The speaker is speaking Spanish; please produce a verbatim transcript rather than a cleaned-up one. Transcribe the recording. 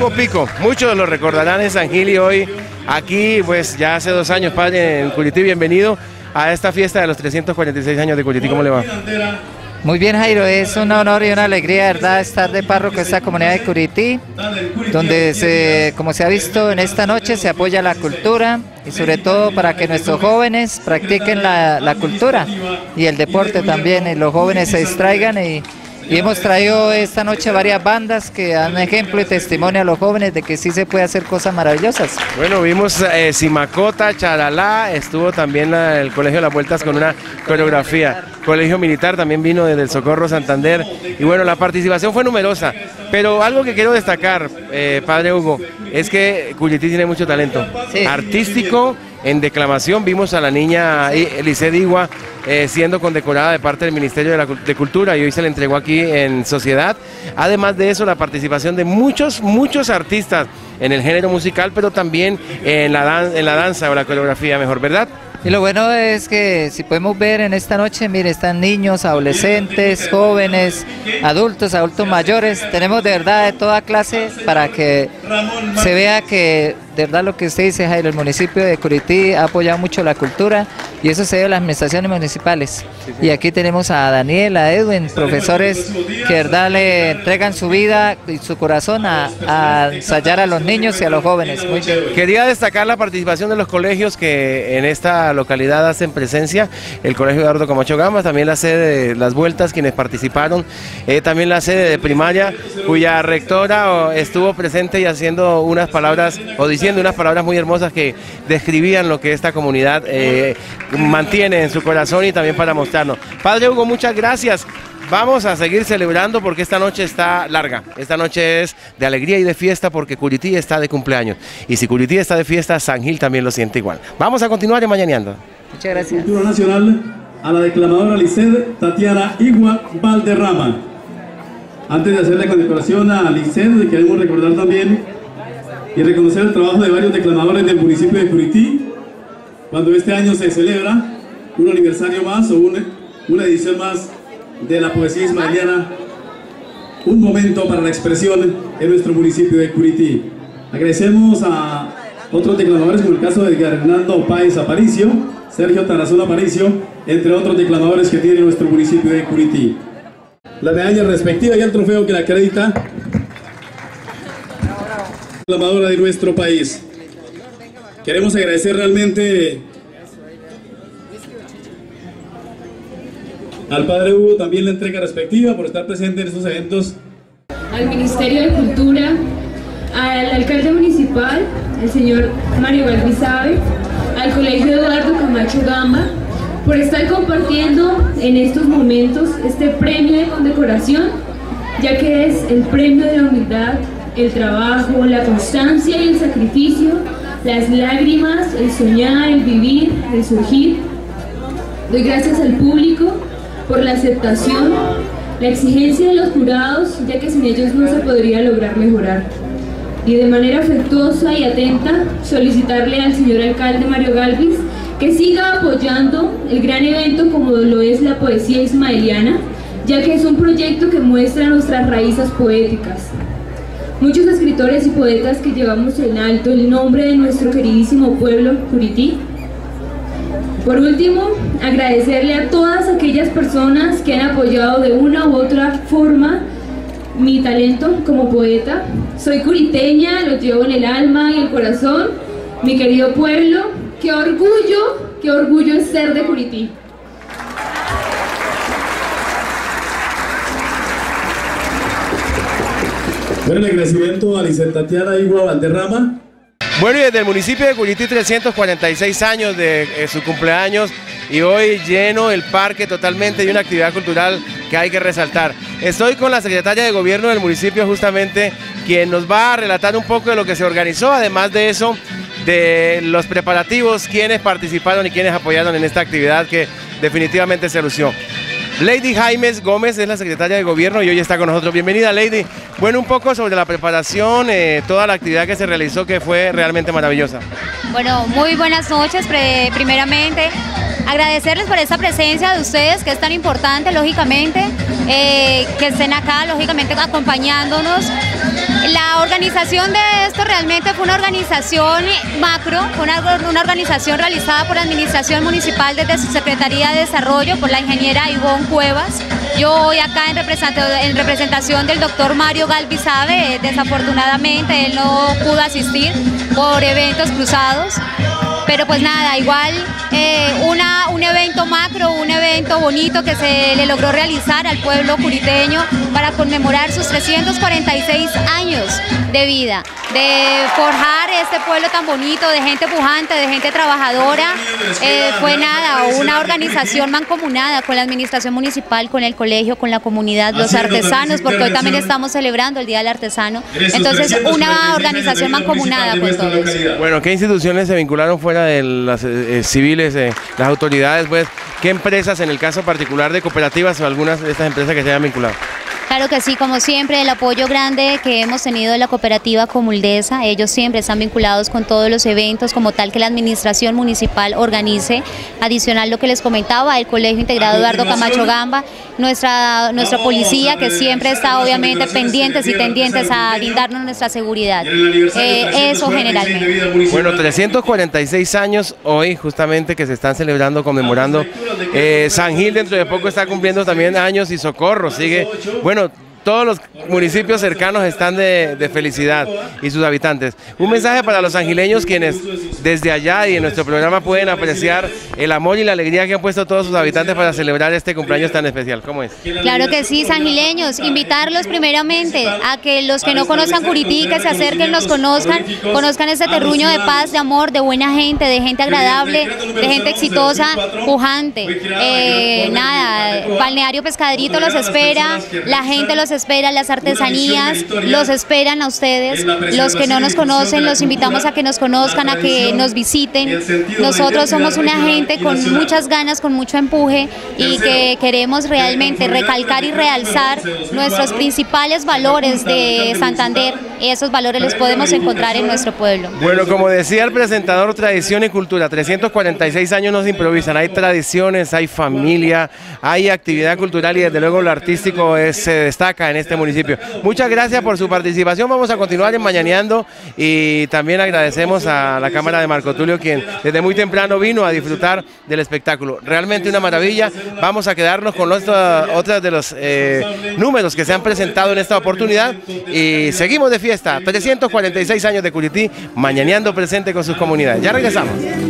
Gustavo Pico, muchos lo recordarán en San Gil y hoy aquí, pues ya hace dos años, padre, en Curití. Bienvenido a esta fiesta de los trescientos cuarenta y seis años de Curití. ¿Cómo le va? Muy bien, Jairo, es un honor y una alegría, ¿verdad?, estar de párroco en esta comunidad de Curití, donde, se, como se ha visto en esta noche, se apoya la cultura y sobre todo para que nuestros jóvenes practiquen la, la cultura y el deporte también, y los jóvenes se distraigan y, y hemos traído esta noche varias bandas que dan ejemplo y testimonio a los jóvenes de que sí se puede hacer cosas maravillosas. Bueno, vimos eh, Simacota, Charalá, estuvo también la, el Colegio de las Vueltas con una coreografía. Colegio Militar también vino desde el Socorro Santander y bueno, la participación fue numerosa, pero algo que quiero destacar, eh, padre Hugo, es que Curití tiene mucho talento, sí, artístico, en declamación. Vimos a la niña Elisée Digua eh, siendo condecorada de parte del Ministerio de, la, de Cultura y hoy se le entregó aquí en Sociedad. Además de eso, la participación de muchos, muchos artistas en el género musical, pero también en la, dan en la danza o la coreografía, mejor, ¿verdad? Y lo bueno es que si podemos ver en esta noche, mire, están niños, adolescentes, jóvenes, adultos, adultos mayores, tenemos de verdad de toda clase para que se vea que de verdad lo que usted dice, Jairo, el municipio de Curití ha apoyado mucho la cultura y eso se ve en las administraciones municipales. Sí, sí. Y aquí tenemos a Daniel, a Edwin, profesores que de verdad le entregan su vida y su corazón a, a ensayar a los niños y a los jóvenes. Muy bien. Quería destacar la participación de los colegios que en esta localidad hacen presencia, el Colegio Eduardo Camacho Gama, también la sede de Las Vueltas, quienes participaron, eh, también la sede de primaria, cuya rectora oh, estuvo presente y haciendo unas palabras, o diciendo unas palabras muy hermosas que describían lo que esta comunidad eh, mantiene en su corazón y también para mostrarnos. Padre Hugo, muchas gracias. Vamos a seguir celebrando porque esta noche está larga, esta noche es de alegría y de fiesta porque Curití está de cumpleaños. Y si Curití está de fiesta, San Gil también lo siente igual. Vamos a continuar en Mañaneando. Muchas gracias. Cultura Nacional a la declamadora Elisée Tatiana Igua Valderrama. Antes de hacer la condecoración a Elisée, queremos recordar también y reconocer el trabajo de varios declamadores del municipio de Curití, cuando este año se celebra un aniversario más o una, una edición más de la poesía ismaeliana, un momento para la expresión en nuestro municipio de Curití. Agradecemos a otros declamadores como el caso de Edgar Hernando Páez Aparicio, Sergio Tarazón Aparicio, entre otros declamadores que tiene nuestro municipio de Curití. La medalla respectiva y el trofeo que la acredita declamadora de nuestro país. Queremos agradecer realmente al padre Hugo también la entrega respectiva por estar presente en estos eventos. Al Ministerio de Cultura, al alcalde municipal, el señor Mario Galvizabe, al Colegio Eduardo Camacho Gama, por estar compartiendo en estos momentos este premio de condecoración, ya que es el premio de la humildad, el trabajo, la constancia y el sacrificio, las lágrimas, el soñar, el vivir, el surgir. Doy gracias al público por la aceptación, la exigencia de los jurados, ya que sin ellos no se podría lograr mejorar. Y de manera afectuosa y atenta, solicitarle al señor alcalde Mario Galvis que siga apoyando el gran evento como lo es la poesía ismaeliana, ya que es un proyecto que muestra nuestras raíces poéticas. Muchos escritores y poetas que llevamos en alto el nombre de nuestro queridísimo pueblo, Curití. Por último, agradecerle a todas aquellas personas que han apoyado de una u otra forma mi talento como poeta. Soy curiteña, lo llevo en el alma y el corazón, mi querido pueblo. ¡Qué orgullo, qué orgullo es ser de Curití! Bueno, el agradecimiento a Elisée Tatiana Igua Valderrama. Bueno, y desde el municipio de Curití, trescientos cuarenta y seis años de eh, su cumpleaños y hoy lleno el parque totalmente de una actividad cultural que hay que resaltar. Estoy con la secretaria de Gobierno del municipio justamente, quien nos va a relatar un poco de lo que se organizó, además de eso, de los preparativos, quienes participaron y quienes apoyaron en esta actividad que definitivamente se lució. Lady Jaimes Gómez es la secretaria de Gobierno y hoy está con nosotros. Bienvenida, Lady. Bueno, un poco sobre la preparación, eh, toda la actividad que se realizó, que fue realmente maravillosa. Bueno, muy buenas noches. Primeramente, agradecerles por esta presencia de ustedes, que es tan importante, lógicamente, eh, que estén acá, lógicamente, acompañándonos. La organización de esto realmente fue una organización macro, fue una, una organización realizada por la Administración Municipal desde su Secretaría de Desarrollo, por la ingeniera Ivonne Cuevas. Yo hoy acá en representación, en representación del doctor Mario Galvizabe, desafortunadamente él no pudo asistir por eventos cruzados. Pero pues nada, igual eh, una, un evento macro, un evento bonito que se le logró realizar al pueblo curiteño para conmemorar sus trescientos cuarenta y seis años de vida, de forjar este pueblo tan bonito, de gente pujante, de gente trabajadora. Eh, fue nada, una organización mancomunada con la administración municipal, con el colegio, con la comunidad, los artesanos, porque hoy también estamos celebrando el Día del Artesano. Entonces, una organización mancomunada con todos. Bueno, ¿qué instituciones se vincularon fuera de las eh, civiles, eh, las autoridades? Pues, ¿qué empresas, en el caso particular de cooperativas o algunas de estas empresas que se hayan vinculado? Claro que sí, como siempre, el apoyo grande que hemos tenido de la cooperativa Comuldesa. Ellos siempre están vinculados con todos los eventos como tal que la administración municipal organice. Adicional lo que les comentaba, el Colegio Integrado Eduardo Camacho Gamba, nuestra, nuestra policía que siempre está obviamente pendientes y tendientes a brindarnos nuestra seguridad. Eh, eso generalmente. Bueno, trescientos cuarenta y seis años hoy justamente que se están celebrando, conmemorando. Eh, San Gil dentro de poco está cumpliendo también años y Socorro sigue. Bueno, todos los municipios cercanos están de, de felicidad y sus habitantes. Un mensaje para los sangileños quienes desde allá y en nuestro programa pueden apreciar el amor y la alegría que han puesto todos sus habitantes para celebrar este cumpleaños tan especial. ¿Cómo es? Claro que sí, sangileños, invitarlos primeramente a que los que no conozcan Curití, que se acerquen, nos conozcan, conozcan este terruño de paz, de amor, de buena gente, de gente agradable, de gente exitosa, pujante. Eh, nada, Balneario Pescadrito los espera, la gente los espera, las artesanías los esperan a ustedes, los que no nos conocen los invitamos a que nos conozcan, a que nos visiten. Nosotros somos una gente con muchas ganas, con mucho empuje y que queremos realmente recalcar y realzar nuestros principales valores de Santander. Esos valores los podemos encontrar en nuestro pueblo. Bueno, como decía el presentador, tradición y cultura, trescientos cuarenta y seis años no se improvisan, hay tradiciones, hay familia, hay actividad cultural y desde luego lo artístico es, se destaca en este municipio. Muchas gracias por su participación, vamos a continuar en Mañaneando y también agradecemos a la Cámara de Marco Tulio quien desde muy temprano vino a disfrutar del espectáculo. Realmente una maravilla, vamos a quedarnos con los, otros de los eh, números que se han presentado en esta oportunidad y seguimos de fiesta, trescientos cuarenta y seis años de Curití, Mañaneando presente con sus comunidades. Ya regresamos.